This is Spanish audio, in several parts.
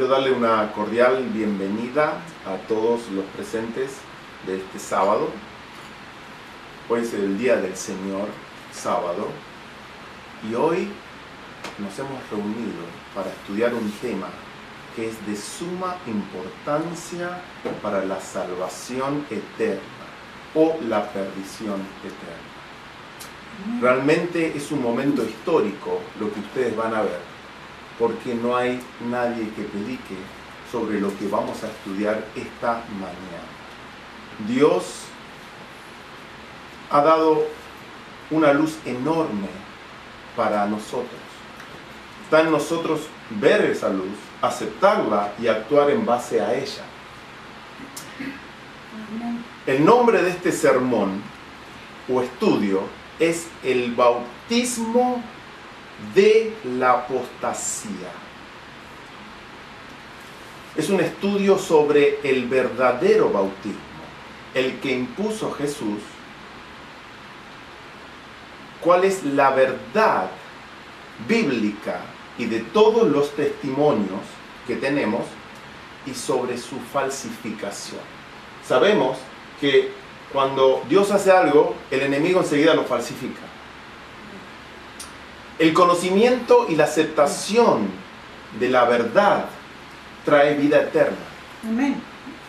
Quiero darle una cordial bienvenida a todos los presentes de este sábado. Hoy es el Día del Señor, sábado, y hoy nos hemos reunido para estudiar un tema que es de suma importancia para la salvación eterna o la perdición eterna. Realmente es un momento histórico lo que ustedes van a ver, porque no hay nadie que predique sobre lo que vamos a estudiar esta mañana. Dios ha dado una luz enorme para nosotros. Está en nosotros ver esa luz, aceptarla y actuar en base a ella. El nombre de este sermón o estudio es el bautismo de la apostasía. Es un estudio sobre el verdadero bautismo, el que impuso Jesús. ¿Cuál es la verdad bíblica y de todos los testimonios que tenemos y sobre su falsificación? Sabemos que cuando Dios hace algo, el enemigo enseguida lo falsifica. El conocimiento y la aceptación de la verdad trae vida eterna. Amén.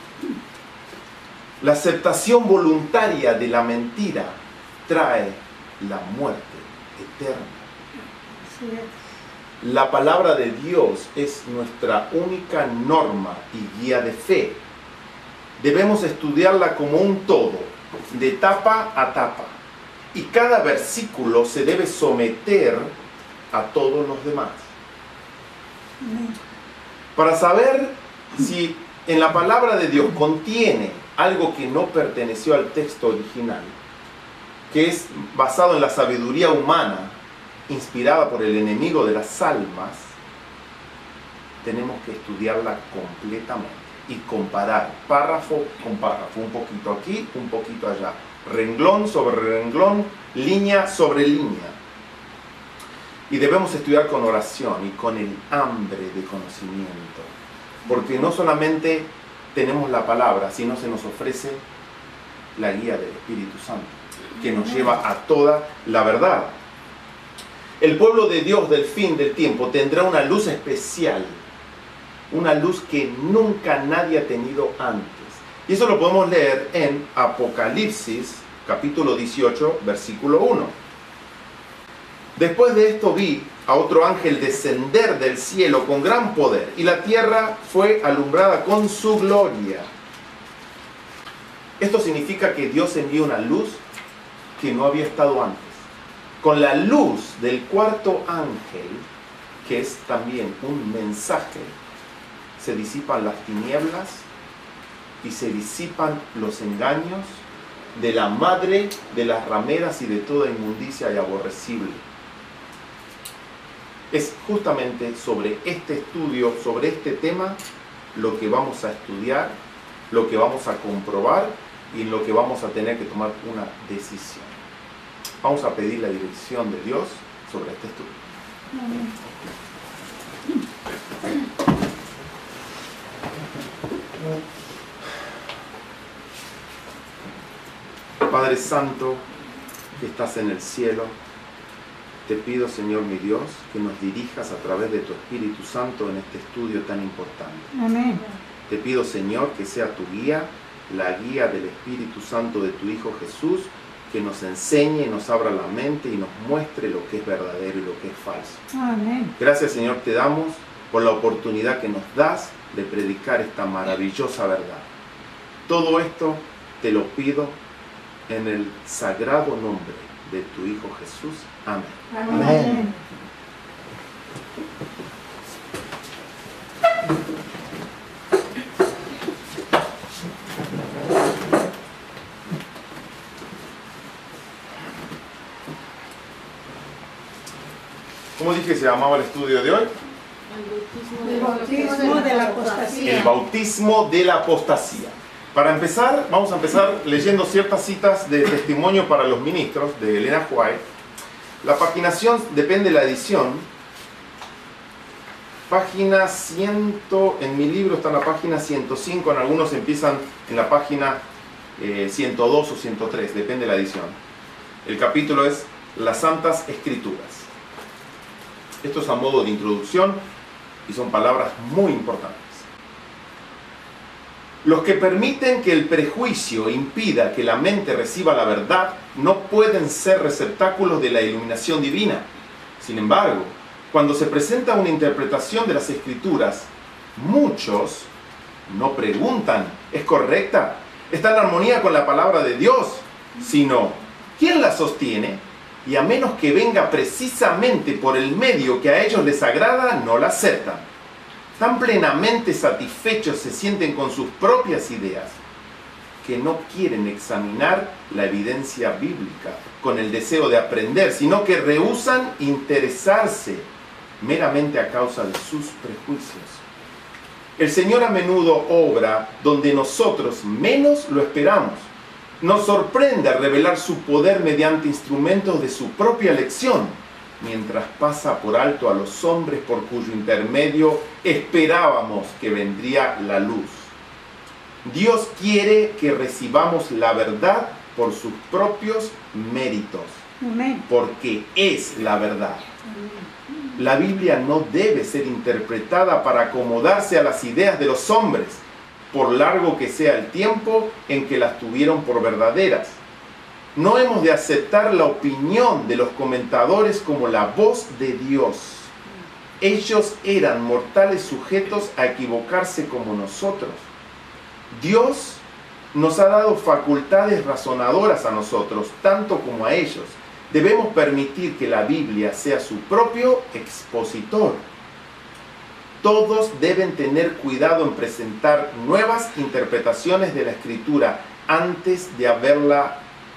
La aceptación voluntaria de la mentira trae la muerte eterna. Sí es. La palabra de Dios es nuestra única norma y guía de fe. Debemos estudiarla como un todo, de tapa a tapa. Y cada versículo se debe someter a todos los demás. Amén. Para saber si en la palabra de Dios contiene algo que no perteneció al texto original, que es basado en la sabiduría humana, inspirada por el enemigo de las almas, tenemos que estudiarla completamente y comparar párrafo con párrafo, un poquito aquí, un poquito allá, renglón sobre renglón, línea sobre línea. Y debemos estudiar con oración y con el hambre de conocimiento, porque no solamente tenemos la palabra, sino se nos ofrece la guía del Espíritu Santo, que nos lleva a toda la verdad. El pueblo de Dios del fin del tiempo tendrá una luz especial, una luz que nunca nadie ha tenido antes. Y eso lo podemos leer en Apocalipsis, capítulo 18, versículo 1. Después de esto vi a otro ángel descender del cielo con gran poder, y la tierra fue alumbrada con su gloria. Esto significa que Dios envió una luz que no había estado antes. Con la luz del cuarto ángel, que es también un mensaje, se disipan las tinieblas y se disipan los engaños de la madre de las rameras y de toda inmundicia y aborrecible. Es justamente sobre este estudio, sobre este tema, lo que vamos a estudiar, lo que vamos a comprobar y lo que vamos a tener que tomar una decisión. Vamos a pedir la dirección de Dios sobre este estudio. Amén. Padre Santo, que estás en el cielo, te pido, Señor mi Dios, que nos dirijas a través de tu Espíritu Santo en este estudio tan importante. Amén. Te pido, Señor, que sea tu guía, la guía del Espíritu Santo de tu Hijo Jesús, que nos enseñe, nos abra la mente y nos muestre lo que es verdadero y lo que es falso. Amén. Gracias, Señor, te damos por la oportunidad que nos das de predicar esta maravillosa verdad. Todo esto te lo pido en el sagrado nombre de tu Hijo Jesús. Amén. Amén. ¿Cómo dije que se llamaba el estudio de hoy? El bautismo de la apostasía. El bautismo de la apostasía. Para empezar, vamos a empezar leyendo ciertas citas de testimonio para los ministros de Elena White. La paginación depende de la edición, página 100, en mi libro está en la página 105, en algunos empiezan en la página 102 o 103, depende de la edición. El capítulo es Las Santas Escrituras. Esto es a modo de introducción y son palabras muy importantes. Los que permiten que el prejuicio impida que la mente reciba la verdad no pueden ser receptáculos de la iluminación divina. Sin embargo, cuando se presenta una interpretación de las Escrituras, muchos no preguntan, ¿es correcta? ¿Está en armonía con la palabra de Dios? Sino, ¿quién la sostiene? Y a menos que venga precisamente por el medio que a ellos les agrada, no la aceptan. Tan plenamente satisfechos se sienten con sus propias ideas que no quieren examinar la evidencia bíblica con el deseo de aprender, sino que rehúsan interesarse meramente a causa de sus prejuicios. El Señor a menudo obra donde nosotros menos lo esperamos. Nos sorprende al revelar su poder mediante instrumentos de su propia elección, mientras pasa por alto a los hombres por cuyo intermedio esperábamos que vendría la luz. Dios quiere que recibamos la verdad por sus propios méritos, Amén. porque es la verdad. La Biblia no debe ser interpretada para acomodarse a las ideas de los hombres, por largo que sea el tiempo en que las tuvieron por verdaderas. No hemos de aceptar la opinión de los comentadores como la voz de Dios. Ellos eran mortales sujetos a equivocarse como nosotros. Dios nos ha dado facultades razonadoras a nosotros, tanto como a ellos. Debemos permitir que la Biblia sea su propio expositor. Todos deben tener cuidado en presentar nuevas interpretaciones de la Escritura antes de haberlas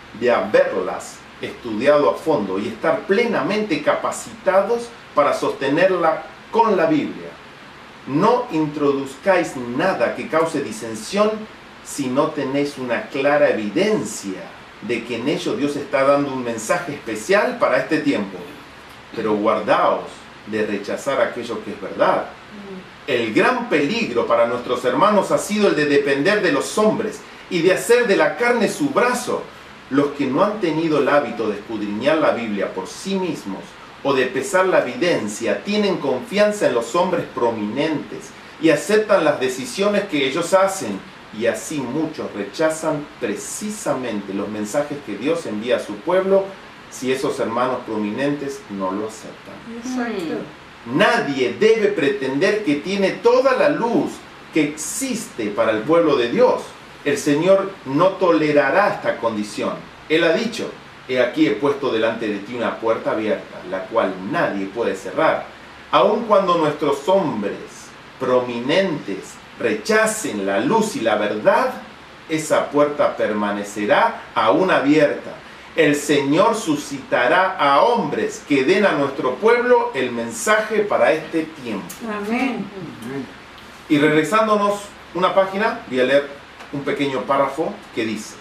estudiado a fondo y estar plenamente capacitados para sostenerla con la Biblia. No introduzcáis nada que cause disensión si no tenéis una clara evidencia de que en ello Dios está dando un mensaje especial para este tiempo. Pero guardaos de rechazar aquello que es verdad. El gran peligro para nuestros hermanos ha sido el de depender de los hombres y de hacer de la carne su brazo. Los que no han tenido el hábito de escudriñar la Biblia por sí mismos o de pesar la evidencia, tienen confianza en los hombres prominentes y aceptan las decisiones que ellos hacen, y así muchos rechazan precisamente los mensajes que Dios envía a su pueblo si esos hermanos prominentes no lo aceptan. Exacto. Nadie debe pretender que tiene toda la luz que existe para el pueblo de Dios. El Señor no tolerará esta condición. Él ha dicho: he aquí he puesto delante de ti una puerta abierta, la cual nadie puede cerrar. Aun cuando nuestros hombres prominentes rechacen la luz y la verdad, esa puerta permanecerá aún abierta. El Señor suscitará a hombres que den a nuestro pueblo el mensaje para este tiempo. Amén. Y regresándonos una página, voy a leer un pequeño párrafo que dice,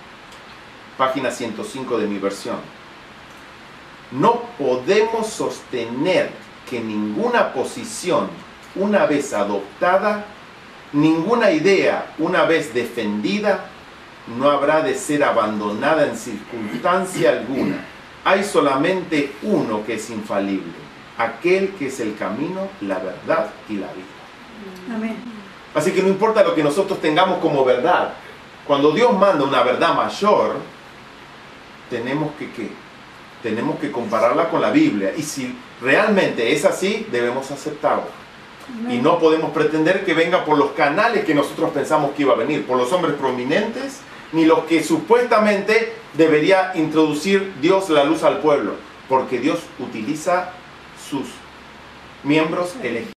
página 105 de mi versión: no podemos sostener que ninguna posición, una vez adoptada, ninguna idea, una vez defendida, no habrá de ser abandonada en circunstancia alguna. Hay solamente uno que es infalible, aquel que es el camino, la verdad y la vida. Amén. Así que no importa lo que nosotros tengamos como verdad, cuando Dios manda una verdad mayor, tenemos que compararla con la Biblia. Y si realmente es así, debemos aceptarlo. Amén. Y no podemos pretender que venga por los canales que nosotros pensamos que iba a venir, por los hombres prominentes, ni los que supuestamente debería introducir Dios la luz al pueblo, porque Dios utiliza sus miembros elegidos.